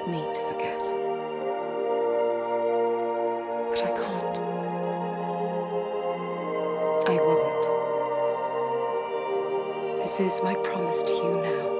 want me to forget. But I can't. I won't. This is my promise to you now.